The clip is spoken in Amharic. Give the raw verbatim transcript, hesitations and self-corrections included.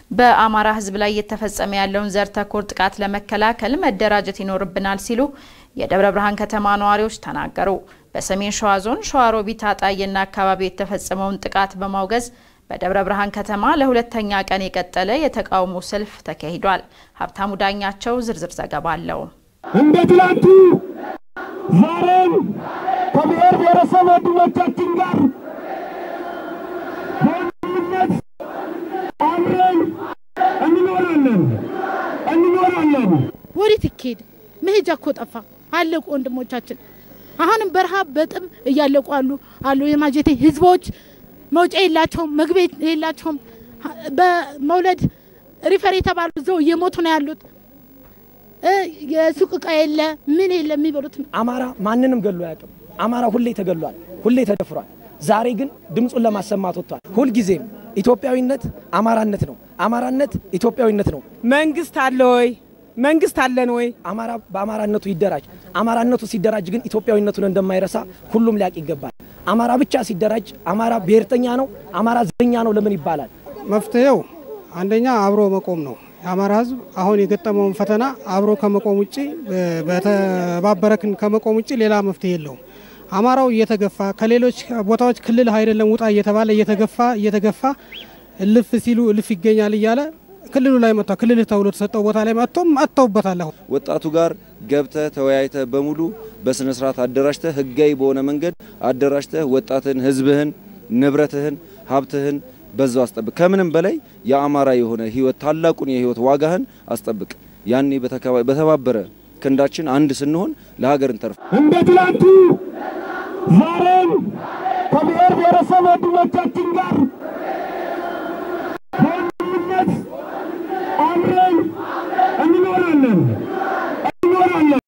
በአማራ ህዝብ ላይ የተፈጸመ ያለውን ዘር ተኮር ጥቃት ለመከላከል መደራጀት ይኖርብናል ሲሉ የደብረ ብርሃን ከተማ ነዋሪዎች ተናገሩ። በሰሜን ሸዋ ዞን ሸዋሮቢት አጣዬና አካባቢው የተፈጸመውን ጥቃት በማውገዝ በደብረ ብርሃን ከተማ ለሁለተኛ ቀን የቀጠለ የተቃውሞ ሰልፍ ተካሂዷል። ሀብታሙ ዳኛቸው ዝርዝር ዘገባ አለው። እንደ ትላንቱ ዛሬም ከብሔር ብሔረሰብ ወንድሞቻችን ጋር በአንድነት አብረን እንኖራለን እንኖራለን። ወዴት ይኬድ መሄጃ እኮ ጠፋ። አለቁ ወንድሞቻችን አሁንም በረሃብ በጥም እያለቁ አሉ አሉ የማጀቴ ህዝቦች መውጫ የላቸውም መግቢያ የላቸውም። በመውለድ ሪፈር የተባሉ ዘው እየሞቱ ነው ያሉት። የሱቅ ዕቃ የለ ምን የለ የሚበሉት። አማራ ማንንም ገሎ ያቀም አማራ ሁሌ ተገሏል፣ ሁሌ ተደፍሯል። ዛሬ ግን ድምጹን ለማሰማት ወጥቷል። ሁሉ ጊዜም ኢትዮጵያዊነት አማራነት ነው፣ አማራነት ኢትዮጵያዊነት ነው። መንግስት አለ ወይ? መንግስት አለን ወይ? አማራ በአማራነቱ ይደራጅ። አማራነቱ ሲደራጅ ግን ኢትዮጵያዊነቱን እንደማይረሳ ሁሉም ሊያቅ ይገባል። አማራ ብቻ ሲደራጅ አማራ ብሔርተኛ ነው፣ አማራ ዘረኛ ነው ለምን ይባላል? መፍትሄው አንደኛ አብሮ መቆም ነው። የአማራ ህዝብ አሁን የገጠመውን ፈተና አብሮ ከመቆም ውጪ በተባበረክን ከመቆም ውጪ ሌላ መፍትሄ የለውም። አማራው እየተገፋ ከሌሎች ቦታዎች ክልል አይደለም ውጣ እየተባለ እየተገፋ እየተገፋ እልፍ ሲሉ እልፍ ይገኛል እያለ ክልሉ ላይ መጣ ክልል ተውሎ ተሰጠው ቦታ ላይ መጥቶም አጣውበታል። ወጣቱ ጋር ገብተ ተወያይተ በሙሉ በስነ ስርዓት አደራጅተ ህጋዊ በሆነ መንገድ አደራጅተ ወጣትን ህዝብህን ንብረትህን ሀብትህን በዛው አስጠብቅ። ከምንም በላይ የአማራ የሆነ ህይወት ታላቁን የህይወት ዋጋህን አስጠብቅ። ያኔ በተባበረ ክንዳችን አንድ ስንሆን ለሀገር እንተርፍ። እንደ ትላንቱ ዛሬም ከብሔር ብሔረሰብ ወንድሞቻችን ጋር